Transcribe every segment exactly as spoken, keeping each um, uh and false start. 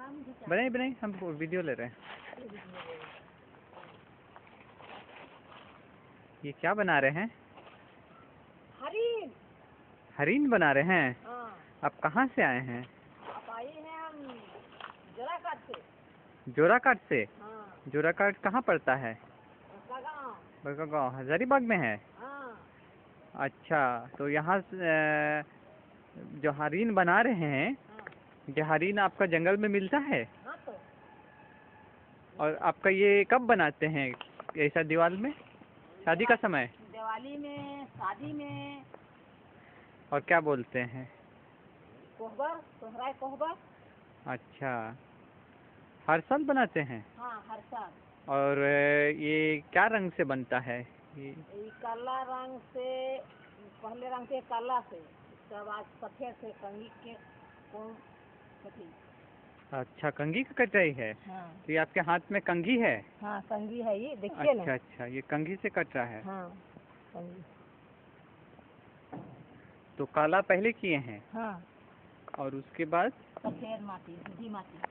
बनाइए बनाइए, हम वीडियो ले रहे हैं। ये क्या बना रहे हैं? हरीन। हरीन बना रहे हैं? हाँ। आप कहाँ से आए हैं? आप आए हैं हम जोराकाट से। जोराकाट से? हाँ। जोराकाट कहाँ पड़ता है? बड़का बड़का गाँव हजारीबाग में है? हाँ। अच्छा, तो यहाँ से जो हरीन बना रहे हैं, हाँ। जो हरीन आपका जंगल में मिलता है? हाँ तो। और आपका ये कब बनाते हैं ऐसा, दिवाली में, शादी का समय? दिवाली में, शादी में। और क्या बोलते हैं? कोहबर, सोहराय कोहबर। अच्छा, हर साल बनाते हैं? हाँ, हर साल। और ये क्या रंग से बनता है? ये काला रंग से, पहले रंग से काला से, उसके बाद सफेद से, कंगी के कौन कटी। अच्छा, कंघी का कटाई है? हाँ। तो ये आपके हाथ में कंघी है? हाँ, कंगी है ये, देखिए ना। अच्छा अच्छा, ये कंघी से कट रहा है। हाँ, कंगी। तो काला पहले किए हैं? हाँ। और उसके बाद सफेद माटी, सीधी माटी।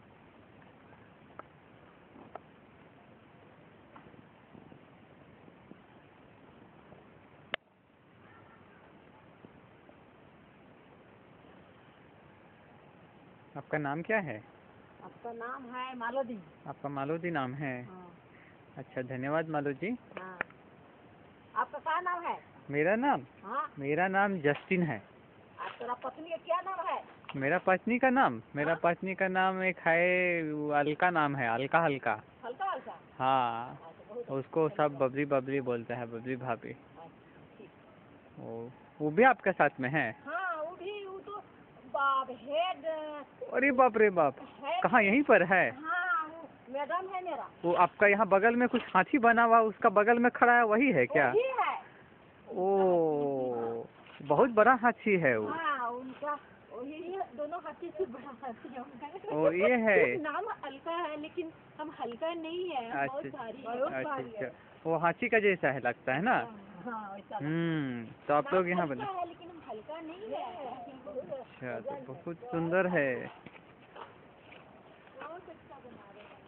आपका नाम क्या है? आपका नाम है मालोदी। आपका मालोदी नाम है? हाँ। अच्छा, धन्यवाद मालोदी। हाँ। आपका क्या नाम है? मेरा नाम? हाँ। मेरा नाम जस्टिन है। आपका पत्नी का क्या नाम है? मेरा पत्नी का नाम? मेरा हाँ? पत्नी का नाम एक है, अलका नाम है, अलका हल्का। हल्का हल्का। हाँ, हाँ, तो बहुत उसको अच्छा सब लगा। बबली बबली बोलते हैं, बबली भाभी। अच्छा, ठीक। वो वो भी आपके साथ में है? हाँ, वो भी, वो तो बाप हेड। अरे बाप रे बाप, कहाँ, यहीं पर है? हाँ, वो मैडम है मेरा। वो आपका यहाँ बगल में कुछ हाथी बना हुआ, उसका बगल में खड़ा है, वही है क्या? वही है। ओ, बहुत बड़ा हाथी है वो। हाँ, उनका वही, दोनों हाथी से बड़ा हाथी है उनका। ओ, ये है। नाम हल्का है, लेकिन हम हल्का नहीं है, हम बहुत अच्छा भारी है, बहुत अच्छा भारी है। अच्छा, वो हाथी का जैसा है, लगता है ना? हाँ, वैसा लगता है। हम्म, तो आप लोग यहाँ हल्का बने? है, लेकिन हम हल्का नहीं है। अच्छा, तो बहुत सुंदर है। बहुत अच्छा बना रहे हैं।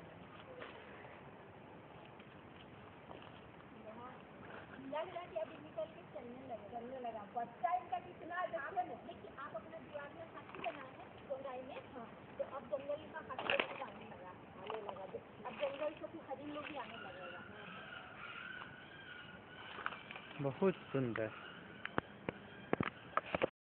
लग रहा है कि अभी निकल के चलने लगा चलने लगा बच्चा इनका कितना देखिए ना। देखिए, आप अपना दीवार में हाथी बनाए हैं कोहराई में। हाँ। तो अब जंगल का हाथी आने लगा आने लगा अब जंगल से भी हरिन लोग भी आने लगेगा। बहुत सुंदर।